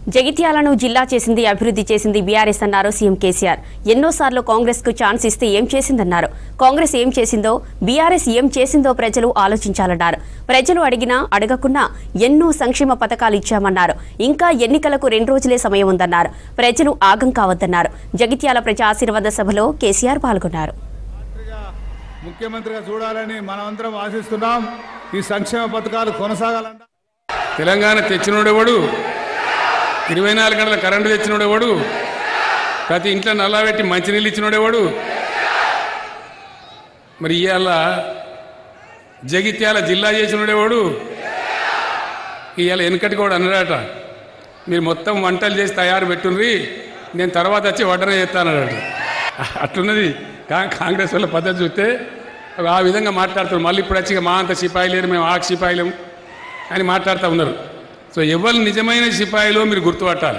జగిత్యాలను జిల్లా చేసింది అభివృద్ధి చేసింది బీఆర్ఎస్ అన్నారు సీఎం కేసీఆర్. ఎన్నోసార్లు కాంగ్రెస్ కు ఛాన్స్ ఇస్తే ఏం చేసిందన్నారు. కాంగ్రెస్ ఏం చేసిందో బీఆర్ఎస్ ఏం చేసిందో ప్రజలు ఆలోచించాలన్నారు. ప్రజలు అడిగినా అడగకున్నా ఎన్నో సంక్షేమ పథకాలు ఇచ్చామన్నారు. ఇంకా ఎన్నికలకు 2 రోజులే సమయం ఉందన్నారు. ప్రజలు ఆగం కావద్దన్నారు. జగిత్యాల ప్రజా ఆశీర్వాద సభలో కేసీఆర్ పాల్గొన్నారు. ముఖ్యమంత్రిగా చూడాలని మనమందరం ఆశిస్తున్నాం. ఈ సంక్షేమ పథకాలు కొనసాగాలంట. తెలంగాణ తెచ్చినోడెవడు, 24 గంటల కరెంటు తెచ్చినోడెవడు, ప్రతి ఇంట్లో నల్లబెట్టి మంచినీళ్ళు ఇచ్చినోడెవడు. మరి ఇవాళ జగిత్యాల జిల్లా చేసినోడెవడు. ఇవాళ వెనకటి కూడా అన్నాడట, మీరు మొత్తం వంటలు చేసి తయారు పెట్టుండ్రి, నేను తర్వాత వచ్చి వడ్డన చేస్తానట. అట్లున్నది కాంగ్రెస్ వాళ్ళ పద్ధతి. చూస్తే ఆ విధంగా మాట్లాడుతున్నారు. మళ్ళీ ఇప్పుడు వచ్చి మా అంత సిపాయి లేరు, మేము ఆ సిపాయిలం అని మాట్లాడుతూ ఉన్నారు. సో ఎవరు నిజమైన సిపాయిలో మీరు గుర్తుపట్టాలి.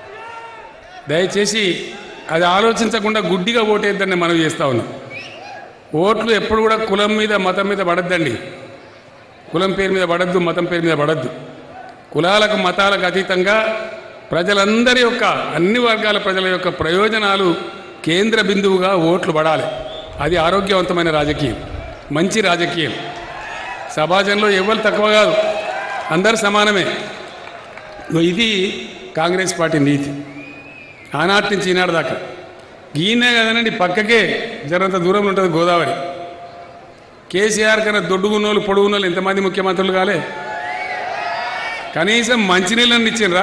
దయచేసి అది ఆలోచించకుండా గుడ్డిగా ఓటేద్దని మనం చేస్తూ ఉన్నాం. ఓట్లు ఎప్పుడు కూడా కులం మీద మతం మీద పడద్దండి. కులం పేరు మీద పడద్దు, మతం పేరు మీద పడద్దు. కులాలకు మతాలకు అతీతంగా ప్రజలందరి యొక్క, అన్ని వర్గాల ప్రజల యొక్క ప్రయోజనాలు కేంద్ర బిందువుగా ఓట్లు పడాలి. అది ఆరోగ్యవంతమైన రాజకీయం, మంచి రాజకీయం. సమాజంలో ఎవరు తక్కువ కాదు, అందరు సమానమే. ఇది కాంగ్రెస్ పార్టీ నీతి. ఆనాటి నుంచి ఈనాడు దాకా. ఈయనే కదనండి, పక్కకే జరంత దూరంలో ఉంటుంది గోదావరి. కేసీఆర్ కన్నా దొడ్డుగున్నోళ్ళు పొడుగున్నోళ్ళు ఎంతమంది ముఖ్యమంత్రులు కాలే. కనీసం మంచినీళ్ళని ఇచ్చిండ్రా?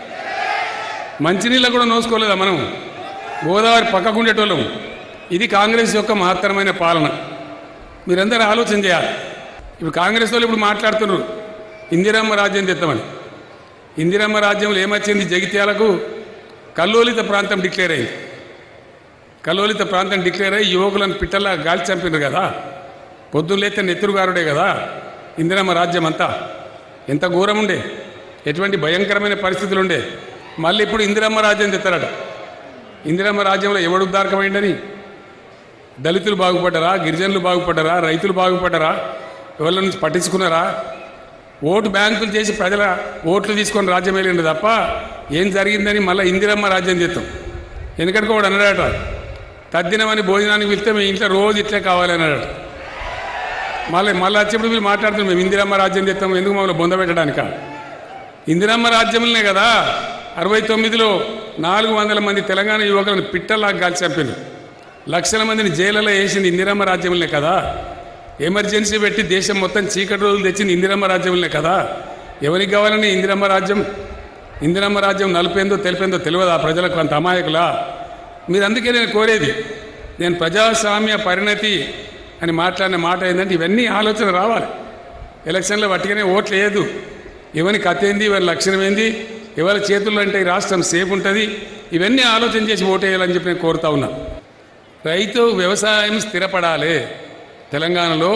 మంచినీళ్ళ కూడా నోసుకోలేదా మనం? గోదావరి పక్కకుండేటోళ్ళం. ఇది కాంగ్రెస్ యొక్క మహత్తరమైన పాలన. మీరందరూ ఆలోచన చేయాలి. ఇప్పుడు కాంగ్రెస్ వాళ్ళు ఇప్పుడు మాట్లాడుతున్నారు ఇందిరమ్మ రాజ్యం తెస్తామని. ఇందిరమ్మ రాజ్యంలో ఏమొచ్చింది? జగిత్యాలకు కల్లోలిత ప్రాంతం డిక్లేర్ అయింది. కల్లోలిత ప్రాంతం డిక్లేర్ అయ్యి యువకులను పిట్టల్లా గాలి చంపినారు కదా. పొద్దున్న లేస్తే నెత్తురుగారుడే కదా ఇందిరమ్మ రాజ్యం అంతా. ఎంత ఘోరం ఉండే, ఎటువంటి భయంకరమైన పరిస్థితులు ఉండే. మళ్ళీ ఇప్పుడు ఇందిరమ్మ రాజ్యం తెస్తారట. ఇందిరమ్మ రాజ్యంలో ఎవడు ఉద్దారకమైందని? దళితులు బాగుపడ్డారా? గిరిజనులు బాగుపడ్డారా? రైతులు బాగుపడ్డారా? ఎవరి నుంచి పట్టించుకున్నారా? ఓటు బ్యాంకులు చేసి ప్రజల ఓట్లు తీసుకొని రాజ్యం వెళ్ళిండు తప్ప ఏం జరిగిందని మళ్ళీ ఇందిరమ్మ రాజ్యం చేస్తాం. ఎందుకంటే కూడా అన్నాడట, తద్దినమని భోజనానికి వెళ్తే మీ ఇంట్లో రోజు ఇట్లే కావాలి అన్నాడట. మళ్ళీ వచ్చేప్పుడు మీరు మాట్లాడుతున్నాం మేము ఇందిరమ్మ రాజ్యం చేస్తాము, ఎందుకు మమ్మల్ని బొందబెట్టడానిక? ఇందిరమ్మ రాజ్యంలోనే కదా 69లో 400 మంది తెలంగాణ యువకులను పిట్టల్లా గాల్చి చంపారు. లక్షల మందిని జైళ్ళలో వేసింది ఇందిరమ్మ రాజ్యంలోనే కదా. ఎమర్జెన్సీ పెట్టి దేశం మొత్తం చీకటి రోజులు తెచ్చింది ఇందిరమ్మ రాజ్యంలోనే కదా. ఎవరికి కావాలని ఇందిరమ్మ రాజ్యం? ఇందిరమ్మ రాజ్యం నలుపేందో తెలిపేందో తెలియదా ప్రజలకు? అంత అమాయకులా మీరు? అందుకే నేను కోరేది, నేను ప్రజాస్వామ్య పరిణతి అని మాట్లాడిన మాట ఏంటంటే ఇవన్నీ ఆలోచన రావాలి. ఎలక్షన్లో వట్టిగానే ఓట్లు వేయదు. ఎవరి కథ ఏంది, ఎవరి లక్షణం ఏంది, ఎవరి చేతుల్లో అంటే ఈ రాష్ట్రం సేఫ్ ఉంటుంది, ఇవన్నీ ఆలోచన చేసి ఓటేయాలని చెప్పి నేను కోరుతా ఉన్నా. రైతు వ్యవసాయం స్థిరపడాలి. తెలంగాణలో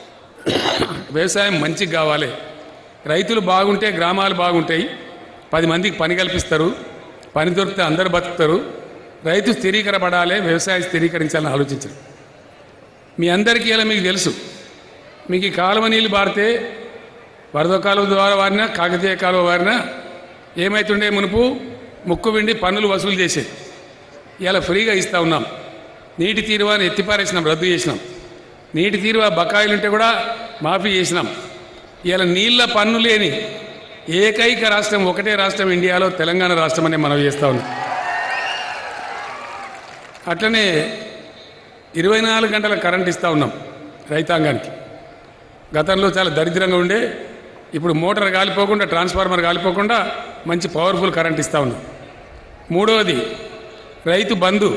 వ్యవసాయం మంచిగా కావాలి. రైతులు బాగుంటే గ్రామాలు బాగుంటాయి, 10 మందికి పని కల్పిస్తారు, పని దొరికితే అందరు బతుకుతారు. రైతు స్థిరీకరపడాలి, వ్యవసాయం స్థిరీకరించాలని ఆలోచించారు. మీ అందరికీ ఇలా మీకు తెలుసు, మీకు ఈ కాలువ నీళ్ళు బారితే వరద కాలువ ద్వారా వారినా కాకతీయ కాలువ వారినా ఏమవుతుండే? మునుపు ముక్కు విండి పన్నులు వసూలు చేసేది. ఇలా ఫ్రీగా ఇస్తూ ఉన్నాం. నీటి తీరువాని ఎత్తిపారేసినాం, రద్దు చేసినాం. నీటి తీరువా బకాయిలు ఉంటే కూడా మాఫీ చేసినాం. ఇలా నీళ్ళ పన్ను లేని ఏకైక రాష్ట్రం, ఒకటే రాష్ట్రం ఇండియాలో తెలంగాణ రాష్ట్రం అనే మనం చేస్తూ ఉన్నాం. అట్లనే 24 గంటల కరెంట్ ఇస్తూ ఉన్నాం రైతాంగానికి. గతంలో చాలా దరిద్రంగా ఉండే, ఇప్పుడు మోటార్ కాలిపోకుండా, ట్రాన్స్ఫార్మర్ కాలిపోకుండా మంచి పవర్ఫుల్ కరెంట్ ఇస్తూ ఉన్నాం. మూడవది రైతు బంధు.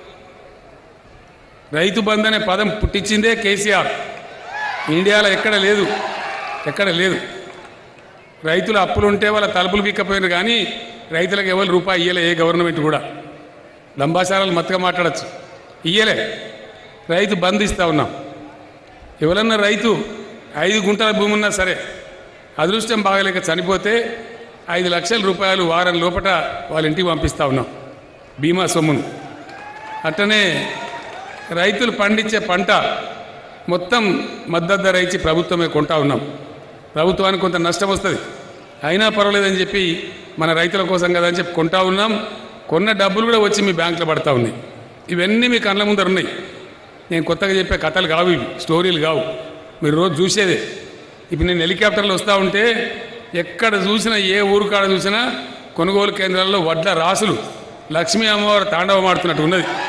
రైతు బంధు అనే పదం పుట్టించిందే కేసీఆర్. ఇండియాలో ఎక్కడ లేదు, ఎక్కడ లేదు. రైతుల అప్పులుంటే వాళ్ళ తలుపులు పీక్కపోయినారు, కానీ రైతులకు ఎవరు రూపాయి ఇయ్యలే ఏ గవర్నమెంట్ కూడా. లంబాసారాలు మత్తుగా మాట్లాడచ్చు, ఇయ్యలే. రైతు బంధు ఇస్తూ ఉన్నాం. ఎవరన్నా రైతు 5 గుంటల భూమి ఉన్నా సరే, అదృష్టం బాగలేక చనిపోతే 5 లక్షల రూపాయలు వారం లోపట వాళ్ళ ఇంటికి పంపిస్తూ ఉన్నాం, బీమా సొమ్మును. అట్లనే రైతులు పండించే పంట మొత్తం మద్దతు ధర ఇచ్చి ప్రభుత్వమే కొంటా ఉన్నాం. ప్రభుత్వానికి కొంత నష్టం వస్తుంది, అయినా పర్వాలేదని చెప్పి మన రైతుల కోసం కదా అని చెప్పి కొంటా ఉన్నాం. కొన్న డబ్బులు కూడా వచ్చి మీ బ్యాంకులో పడతా ఉన్నాయి. ఇవన్నీ మీ కళ్ళ ముందర ఉన్నాయి. నేను కొత్తగా చెప్పే కథలు కావు, ఇవి స్టోరీలు కావు, మీరు రోజు చూసేదే. ఇప్పుడు నేను హెలికాప్టర్లో వస్తూ ఉంటే ఎక్కడ చూసినా, ఏ ఊరు కాడ చూసినా కొనుగోలు కేంద్రాల్లో వడ్ల రాసులు లక్ష్మీ అమ్మవారు తాండవం ఆడుతున్నట్టు ఉన్నది.